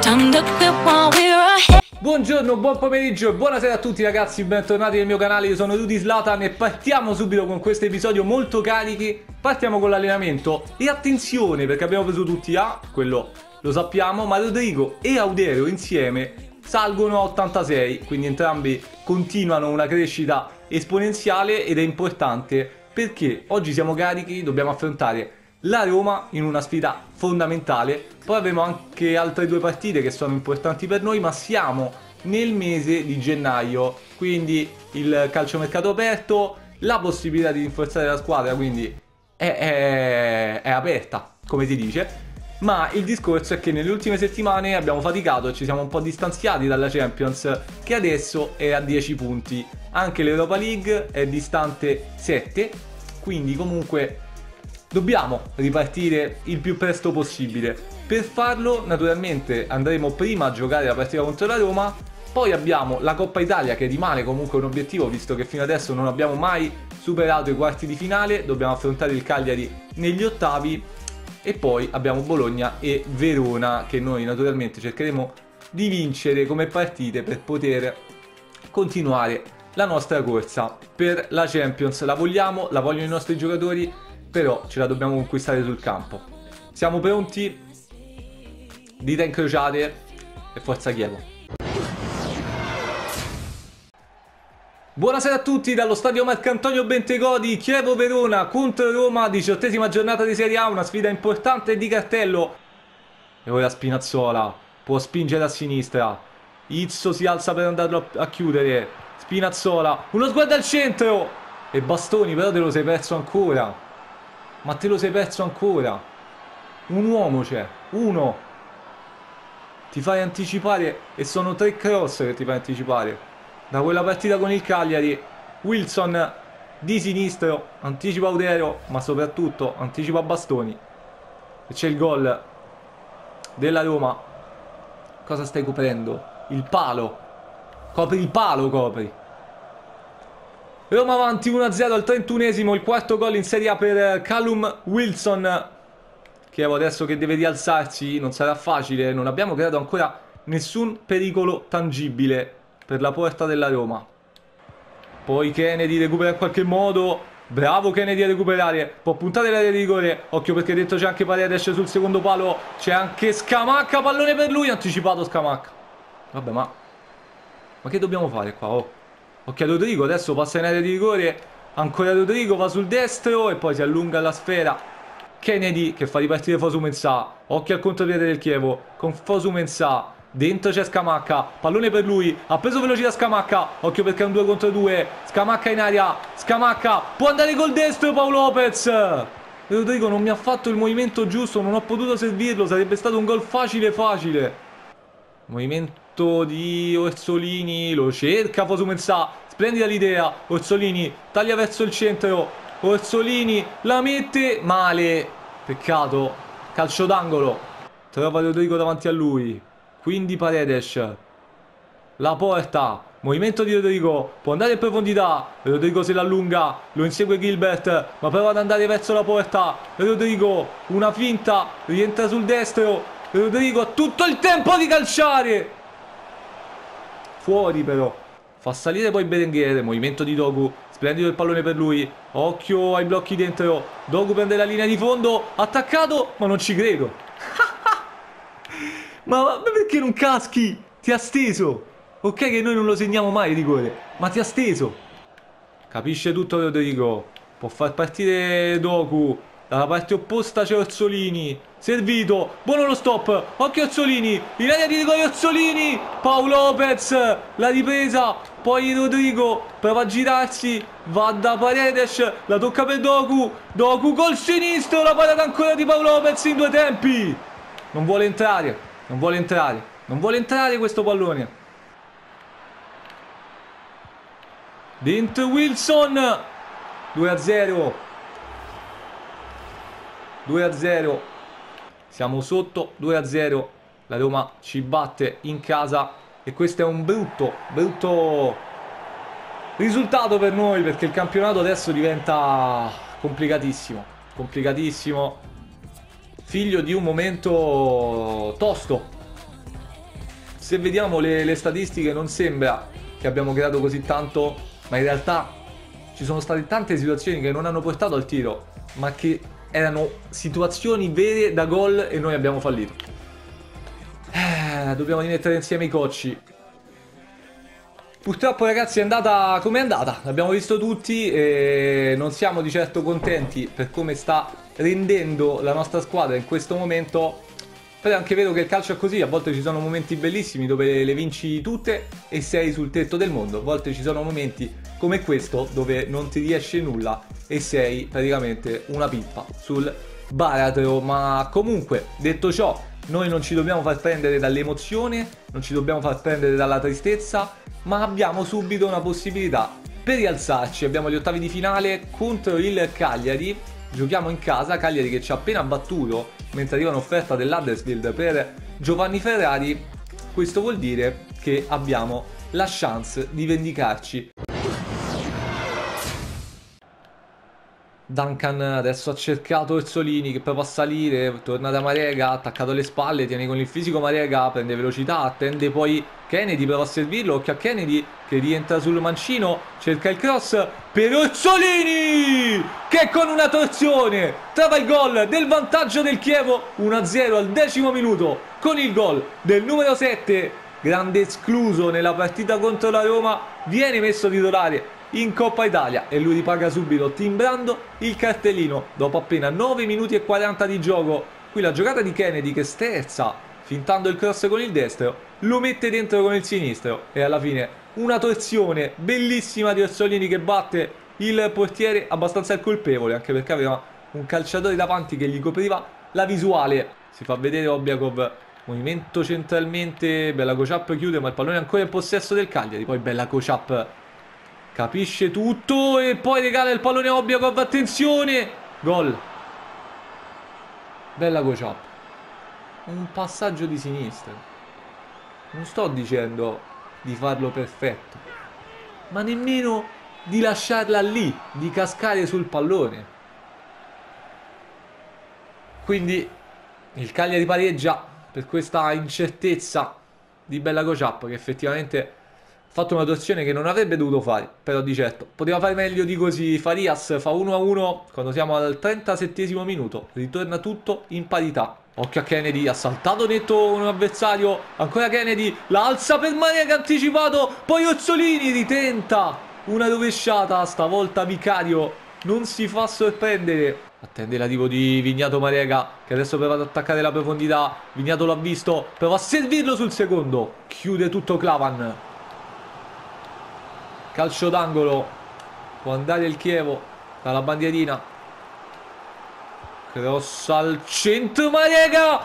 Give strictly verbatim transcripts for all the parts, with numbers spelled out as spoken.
Buongiorno, buon pomeriggio e buonasera a tutti ragazzi, bentornati nel mio canale, io sono Rudy Zlatan e partiamo subito con questo episodio molto carichi. Partiamo con l'allenamento e attenzione perché abbiamo preso tutti A, quello lo sappiamo, ma Rodrigo e Audero insieme salgono a ottantasei, quindi entrambi continuano una crescita esponenziale ed è importante perché oggi siamo carichi, dobbiamo affrontare la Roma in una sfida fondamentale, poi avremo anche altre due partite che sono importanti per noi, ma siamo nel mese di gennaio, quindi il calciomercato aperto, la possibilità di rinforzare la squadra quindi è, è, è aperta, come si dice, ma il discorso è che nelle ultime settimane abbiamo faticato e ci siamo un po' distanziati dalla Champions, che adesso è a dieci punti, anche l'Europa League è distante sette, quindi comunque dobbiamo ripartire il più presto possibile. Per farlo naturalmente andremo prima a giocare la partita contro la Roma, poi abbiamo la Coppa Italia che rimane comunque un obiettivo visto che fino adesso non abbiamo mai superato i quarti di finale, dobbiamo affrontare il Cagliari negli ottavi e poi abbiamo Bologna e Verona che noi naturalmente cercheremo di vincere come partite per poter continuare la nostra corsa per la Champions. La vogliamo, la vogliono i nostri giocatori, però ce la dobbiamo conquistare sul campo. Siamo pronti? Dita incrociate e forza Chievo. Buonasera a tutti dallo stadio Marcantonio Bentegodi, Chievo Verona contro Roma, diciottesima giornata di Serie A, una sfida importante di cartello. E ora Spinazzola può spingere a sinistra, Izzo si alza per andarlo a chiudere, Spinazzola, uno sguardo al centro e Bastoni, però te lo sei perso ancora. Ma te lo sei perso ancora. Un uomo c'è, uno. Ti fai anticipare e sono tre cross che ti fai anticipare. Da quella partita con il Cagliari, Wilson di sinistro, anticipa Audero, ma soprattutto anticipa Bastoni. E c'è il gol della Roma. Cosa stai coprendo? Il palo. Copri il palo, copri. Roma avanti uno a zero al trentunesimo, il quarto gol in Serie A per Callum Wilson. Chievo adesso che deve rialzarsi, non sarà facile, non abbiamo creato ancora nessun pericolo tangibile per la porta della Roma. Poi Kennedy recupera in qualche modo, bravo Kennedy a recuperare, può puntare l'area di rigore, occhio perché dentro c'è anche Paredes sul secondo palo, c'è anche Scamacca, pallone per lui, anticipato Scamacca. Vabbè ma, ma che dobbiamo fare qua? Oh. Occhio a Rodrigo, adesso passa in area di rigore, ancora Rodrigo, va sul destro e poi si allunga la sfera. Kennedy che fa ripartire Fosu Mensah, occhio al contropiede del Chievo, con Fosu Mensah, dentro c'è Scamacca, pallone per lui, ha preso velocità Scamacca, occhio perché è un due contro due, Scamacca in aria, Scamacca, può andare col destro Paolo Lopez. Rodrigo non mi ha fatto il movimento giusto, non ho potuto servirlo, sarebbe stato un gol facile facile. Movimento di Orsolini, lo cerca Fosu Mensah, splendida l'idea, Orsolini taglia verso il centro, Orsolini la mette, male, peccato, calcio d'angolo, trova Rodrigo davanti a lui, quindi Paredes, la porta, movimento di Rodrigo, può andare in profondità, Rodrigo se l'allunga, lo insegue Gilbert, ma prova ad andare verso la porta, Rodrigo, una finta, rientra sul destro, Rodrigo ha tutto il tempo di calciare, fuori però, fa salire poi Berenguer, movimento di Dogu, splendido il pallone per lui, occhio ai blocchi dentro, Dogu prende la linea di fondo, attaccato, ma non ci credo. ma, ma perché non caschi? Ti ha steso, ok che noi non lo segniamo mai il rigore, ma ti ha steso. Capisce tutto Rodrigo, può far partire Dogu. Dalla parte opposta c'è Orsolini, servito, buono lo stop, occhio Orsolini, in area di rigore Orsolini, Paolo Lopez, la ripresa, poi Rodrigo prova a girarsi, va da Paredes, la tocca per Dogu, Dogu col sinistro, la parata ancora di Paolo Lopez in due tempi, non vuole entrare, non vuole entrare, non vuole entrare questo pallone, dentro Wilson, due a zero. due a zero, siamo sotto due a zero, la Roma ci batte in casa e questo è un brutto, brutto risultato per noi perché il campionato adesso diventa complicatissimo, complicatissimo, figlio di un momento tosto, se vediamo le, le statistiche non sembra che abbiamo creato così tanto, ma in realtà ci sono state tante situazioni che non hanno portato al tiro, ma che erano situazioni vere da gol e noi abbiamo fallito. Eh, dobbiamo rimettere insieme i cocci. Purtroppo ragazzi è andata come è andata, l'abbiamo visto tutti e non siamo di certo contenti per come sta rendendo la nostra squadra in questo momento. Però è anche vero che il calcio è così, a volte ci sono momenti bellissimi dove le vinci tutte e sei sul tetto del mondo, a volte ci sono momenti come questo dove non ti riesce nulla e sei praticamente una pippa sul baratro. Ma comunque, detto ciò, noi non ci dobbiamo far prendere dall'emozione, non ci dobbiamo far prendere dalla tristezza, ma abbiamo subito una possibilità per rialzarci. Abbiamo gli ottavi di finale contro il Cagliari, giochiamo in casa, Cagliari che ci ha appena battuto mentre arriva un'offerta dell'Huddersfield per Giovanni Ferrari. Questo vuol dire che abbiamo la chance di vendicarci. Duncan adesso ha cercato Orsolini che poi va a salire, torna da Marega, attaccato alle spalle, tiene con il fisico Marega, prende velocità, attende poi Kennedy, prova a servirlo, occhio a Kennedy che rientra sul mancino, cerca il cross per Orsolini che con una torsione trova il gol del vantaggio del Chievo, uno a zero al decimo minuto con il gol del numero sette, grande escluso nella partita contro la Roma, viene messo titolare in Coppa Italia e lui ripaga subito timbrando il cartellino dopo appena nove minuti e quaranta di gioco. Qui la giocata di Kennedy che sterza fintando il cross con il destro, lo mette dentro con il sinistro e alla fine una torsione bellissima di Orsolini che batte il portiere, abbastanza il colpevole anche perché aveva un calciatore davanti che gli copriva la visuale. Si fa vedere Obiakov, movimento centralmente, Bella Kociap chiude ma il pallone è ancora in possesso del Cagliari, poi Bella Kociap capisce tutto e poi regala il pallone a Obiakov, attenzione, gol. Bella Kociap, un passaggio di sinistra, non sto dicendo di farlo perfetto, ma nemmeno di lasciarla lì, di cascare sul pallone. Quindi il Cagliari pareggia per questa incertezza di Bella Kociap che effettivamente ha fatto una torsione che non avrebbe dovuto fare, però di certo poteva fare meglio di così. Farias fa uno a uno quando siamo al trentasettesimo minuto, ritorna tutto in parità. Occhio a Kennedy, ha saltato netto un avversario, ancora Kennedy, la alza per Marega anticipato, poi Orsolini ritenta una rovesciata, stavolta Vicario non si fa sorprendere. Attende l'arrivo di Vignato Marega che adesso prova ad attaccare la profondità, Vignato l'ha visto, prova a servirlo sul secondo, chiude tutto Clavan. Calcio d'angolo, può andare il Chievo dalla bandierina, cross al centro, Marega!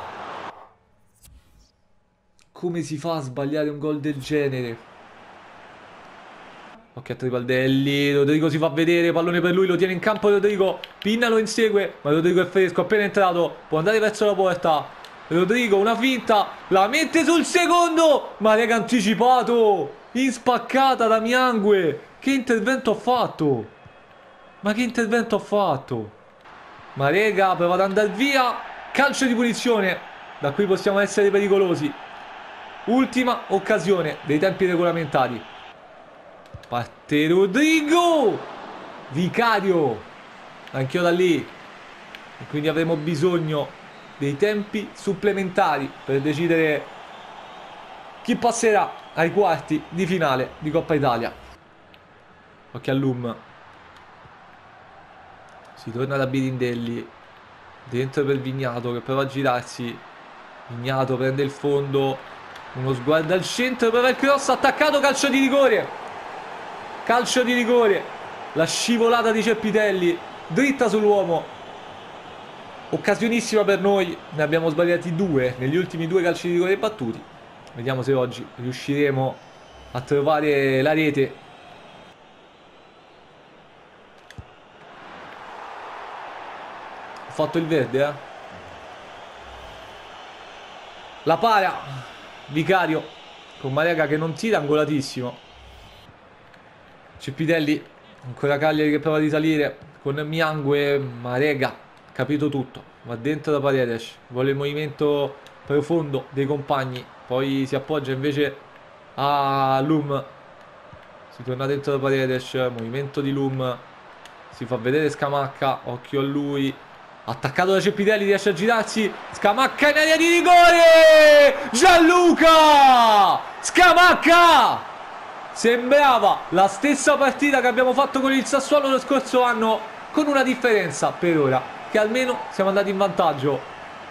Come si fa a sbagliare un gol del genere? Occhio a Tripaldelli, Rodrigo si fa vedere, pallone per lui, lo tiene in campo Rodrigo, Pinna lo insegue, ma Rodrigo è fresco, appena entrato, può andare verso la porta. Rodrigo, una finta, la mette sul secondo, Marega anticipato! In spaccata da Miangue. Che intervento ha fatto? Ma che intervento ha fatto? Marega prova ad andare via. Calcio di punizione. Da qui possiamo essere pericolosi. Ultima occasione dei tempi regolamentari. Parte Rodrigo. Vicario. Anch'io da lì. E quindi avremo bisogno dei tempi supplementari per decidere chi passerà ai quarti di finale di Coppa Italia. Occhio a Lum. Si torna da Birindelli. Dentro per Vignato che prova a girarsi. Vignato prende il fondo. Uno sguardo al centro, prova il cross, attaccato, calcio di rigore. Calcio di rigore. La scivolata di Cepitelli. Dritta sull'uomo. Occasionissima per noi. Ne abbiamo sbagliati due negli ultimi due calci di rigore battuti. Vediamo se oggi riusciremo a trovare la rete. Ha fatto il verde, eh? La para Vicario con Marega che non tira, angolatissimo. Cepitelli, ancora Cagliari che prova a risalire con Miangue. Marega, capito tutto, va dentro da Paredes, vuole il movimento profondo dei compagni, poi si appoggia invece a Lum, si torna dentro da Paredes, movimento di Lum, si fa vedere Scamacca, occhio a lui, attaccato da Cepitelli, riesce a girarsi, Scamacca in area di rigore, Gianluca Scamacca. Sembrava la stessa partita che abbiamo fatto con il Sassuolo lo scorso anno, con una differenza per ora, che almeno siamo andati in vantaggio.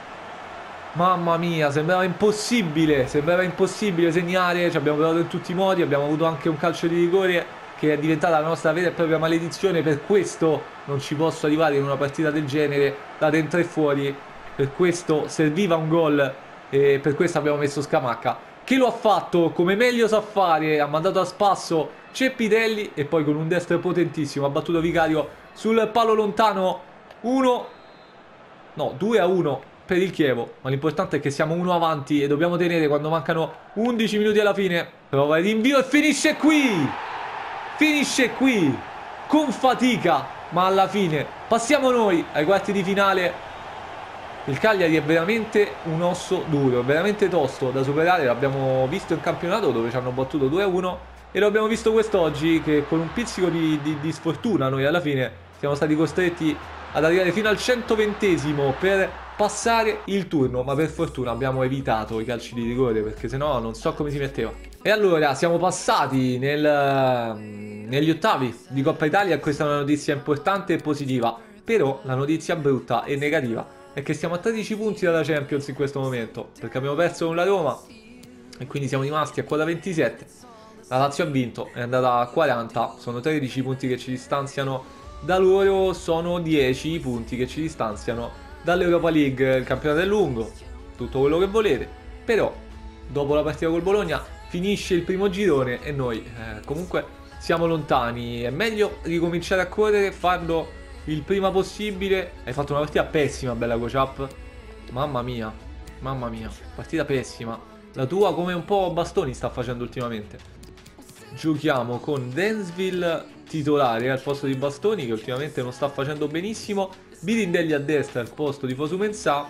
Mamma mia, sembrava impossibile, sembrava impossibile segnare, ci abbiamo provato in tutti i modi, abbiamo avuto anche un calcio di rigore che è diventata la nostra vera e propria maledizione, per questo non ci posso arrivare in una partita del genere da dentro e fuori, per questo serviva un gol e per questo abbiamo messo Scamacca, che lo ha fatto come meglio sa fare, ha mandato a spasso Cepitelli e poi con un destro potentissimo ha battuto Vicario sul palo lontano, uno, no, due a uno per il Chievo, ma l'importante è che siamo uno avanti e dobbiamo tenere quando mancano undici minuti alla fine. Prova il rinvio e finisce qui, finisce qui, con fatica, ma alla fine passiamo noi ai quarti di finale. Il Cagliari è veramente un osso duro, è veramente tosto da superare, l'abbiamo visto in campionato dove ci hanno battuto due a uno e lo abbiamo visto quest'oggi che con un pizzico di, di, di sfortuna noi alla fine siamo stati costretti ad arrivare fino al centoventesimo per passare il turno, ma per fortuna abbiamo evitato i calci di rigore perché sennò non so come si metteva. E allora siamo passati nel, negli ottavi di Coppa Italia e questa è una notizia importante e positiva, però la notizia brutta e negativa è che siamo a tredici punti dalla Champions in questo momento perché abbiamo perso con la Roma e quindi siamo rimasti a quota ventisette. La Lazio ha vinto, è andata a quaranta, sono tredici i punti che ci distanziano da loro, sono dieci i punti che ci distanziano dall'Europa League. Il campionato è lungo, tutto quello che volete, però dopo la partita col Bologna finisce il primo girone e noi eh, comunque siamo lontani. È meglio ricominciare a correre, farlo il prima possibile. Hai fatto una partita pessima, bella Gocap, mamma mia, mamma mia, partita pessima. La tua come un po' Bastoni sta facendo ultimamente. Giochiamo con Densville titolare al posto di Bastoni, che ultimamente non sta facendo benissimo, Birindelli a destra al posto di Fosu Mensah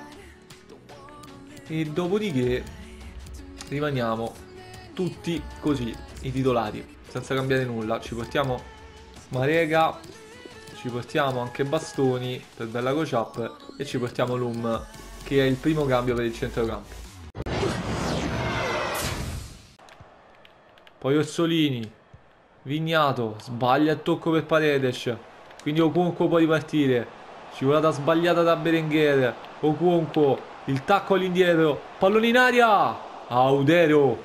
e dopodiché rimaniamo tutti così i titolari senza cambiare nulla. Ci portiamo Marega, ci portiamo anche Bastoni per bella Gocap e ci portiamo Lum, che è il primo cambio per il centrocampo. Poi Orsolini, Vignato, sbaglia il tocco per Paredes, quindi Okonkwo può ripartire, scivolata sbagliata da Berenguer, Okonkwo, il tacco all'indietro, pallone in aria, Audero.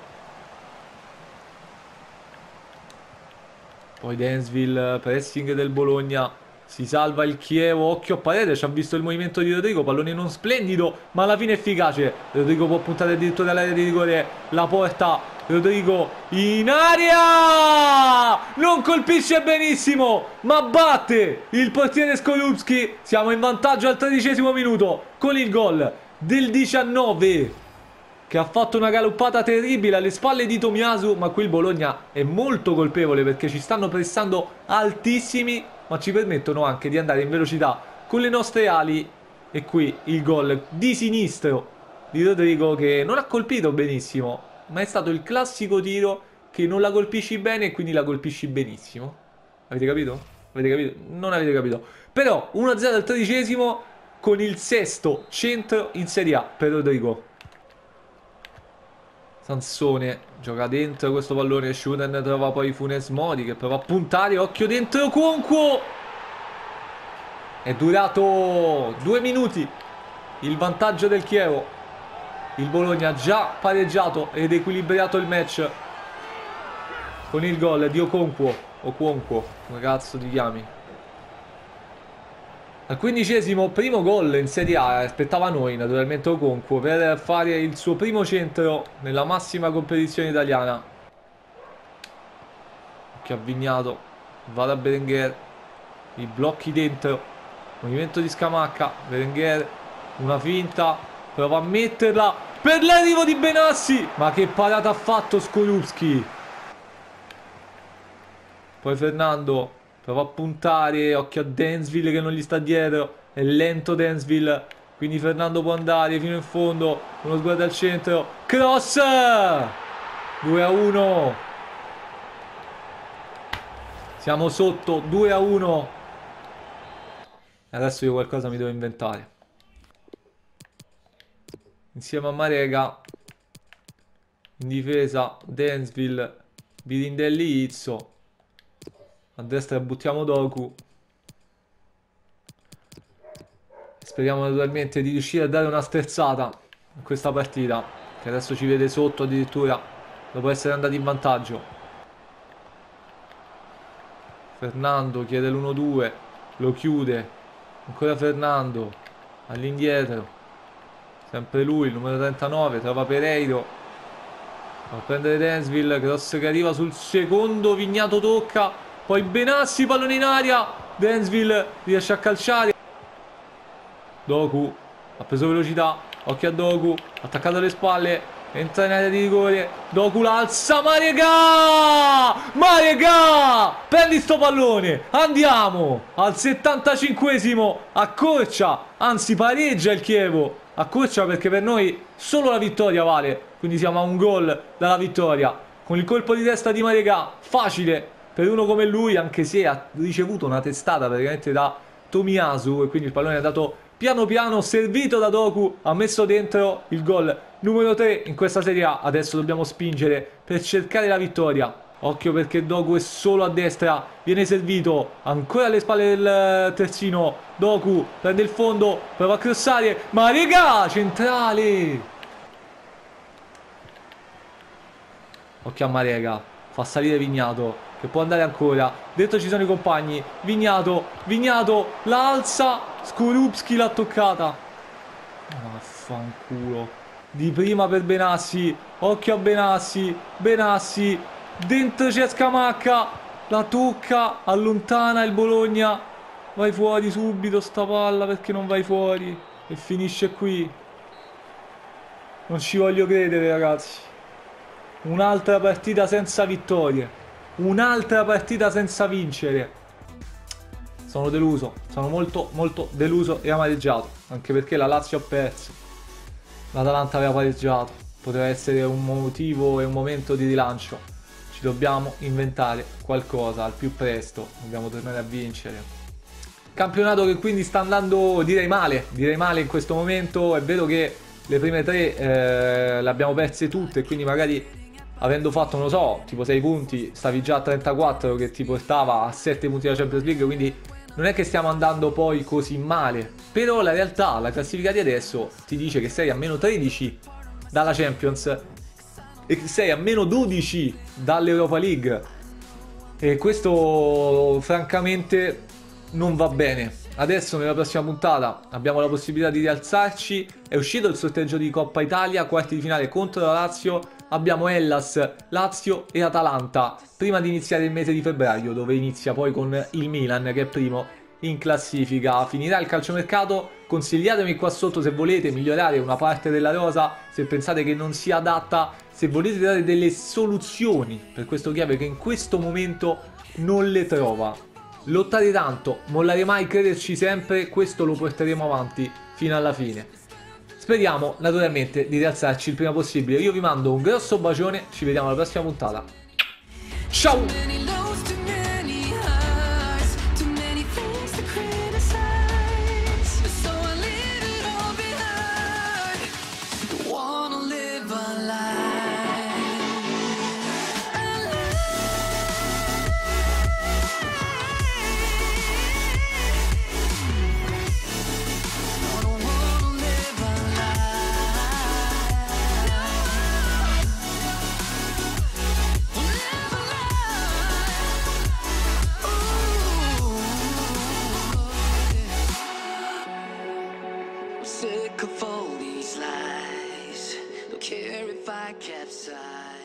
Poi Densville, pressing del Bologna, si salva il Chievo, occhio a Paredes, ha visto il movimento di Rodrigo, pallone non splendido, ma alla fine efficace. Rodrigo può puntare addirittura dall'area di rigore, la porta, Rodrigo in aria, non colpisce benissimo, ma batte il portiere Skorupski. Siamo in vantaggio al tredicesimo minuto con il gol del diciannove, che ha fatto una galoppata terribile alle spalle di Tomiyasu, ma qui il Bologna è molto colpevole perché ci stanno pressando altissimi, ma ci permettono anche di andare in velocità con le nostre ali. E qui il gol di sinistro di Rodrigo, che non ha colpito benissimo, ma è stato il classico tiro che non la colpisci bene e quindi la colpisci benissimo. Avete capito? Avete capito? Non avete capito. Però uno a zero al tredicesimo con il sesto centro in Serie A per Rodrigo. Sansone gioca dentro questo pallone, Schuren trova poi Funes Mori che prova a puntare, occhio dentro Okonkwo. È durato due minuti il vantaggio del Chievo. Il Bologna ha già pareggiato ed equilibrato il match con il gol di Okonkwo. Okonkwo, come cazzo ti chiami? Al quindicesimo, primo gol in Serie A, aspettava noi naturalmente Okonkwo per fare il suo primo centro nella massima competizione italiana. Che ha Vignato, va da Berenguer, i blocchi dentro, movimento di Scamacca, Berenguer, una finta, prova a metterla per l'arrivo di Benassi, ma che parata ha fatto Skorupski. Poi Fernando prova a puntare, occhio a Densville che non gli sta dietro, è lento Densville, quindi Fernando può andare fino in fondo, uno sguardo al centro, cross, due a uno, siamo sotto due a uno, adesso io qualcosa mi devo inventare, insieme a Marega, in difesa Densville, Birindelli, Izzo, a destra buttiamo Doku. Speriamo naturalmente di riuscire a dare una sterzata in questa partita, che adesso ci vede sotto addirittura dopo essere andati in vantaggio. Fernando chiede l'uno due, lo chiude, ancora Fernando, all'indietro, sempre lui, il numero trentanove, trova Pereiro, va a prendere Densville, cross che arriva sul secondo, Vignato tocca, poi Benassi, pallone in aria, Densville riesce a calciare. Doku ha preso velocità, occhio a Doku, attaccato alle spalle, entra in area di rigore, Doku l'alza, Marega! Marega! Prendi sto pallone, andiamo! Al settantacinquesimo accorcia, anzi pareggia il Chievo, accorcia perché per noi solo la vittoria vale, quindi siamo a un gol dalla vittoria, con il colpo di testa di Marega, facile per uno come lui, anche se ha ricevuto una testata praticamente da Tomiyasu e quindi il pallone è andato piano piano, servito da Doku, ha messo dentro il gol numero tre in questa Serie A. Adesso dobbiamo spingere per cercare la vittoria. Occhio perché Doku è solo a destra, viene servito, ancora alle spalle del terzino, Doku prende il fondo, prova a crossare, Marega, centrale! Occhio a Marega, fa salire Vignato, che può andare ancora, dentro ci sono i compagni, Vignato, Vignato, la alza, Skorupski l'ha toccata, vaffanculo, di prima per Benassi, occhio a Benassi, Benassi, dentro c'è Scamacca, la tocca, allontana il Bologna, vai fuori subito sta palla, perché non vai fuori, e finisce qui, non ci voglio credere ragazzi, un'altra partita senza vittorie. Un'altra partita senza vincere. Sono deluso, sono molto molto deluso e amareggiato, anche perché la Lazio ha perso, l'Atalanta aveva pareggiato, poteva essere un motivo e un momento di rilancio. Ci dobbiamo inventare qualcosa al più presto, dobbiamo tornare a vincere. Campionato che quindi sta andando, direi male, direi male in questo momento. È vero che le prime tre eh, le abbiamo perse tutte, quindi magari avendo fatto, non lo so, tipo sei punti, stavi già a trentaquattro che ti portava a sette punti della Champions League, quindi non è che stiamo andando poi così male. Però la realtà, la classifica di adesso ti dice che sei a meno tredici dalla Champions e che sei a meno dodici dall'Europa League. E questo francamente non va bene. Adesso nella prossima puntata abbiamo la possibilità di rialzarci. È uscito il sorteggio di Coppa Italia, quarti di finale contro la Lazio. Abbiamo Hellas, Lazio e Atalanta prima di iniziare il mese di febbraio, dove inizia poi con il Milan che è primo in classifica. Finirà il calciomercato, consigliatemi qua sotto se volete migliorare una parte della rosa, se pensate che non sia adatta, se volete dare delle soluzioni per questo Chievo che in questo momento non le trova. Lottare tanto, mollare mai, crederci sempre, questo lo porteremo avanti fino alla fine. Speriamo naturalmente di rialzarci il prima possibile. Io vi mando un grosso bacione, ci vediamo alla prossima puntata. Ciao! Sick of all these lies, don't care if I capsize.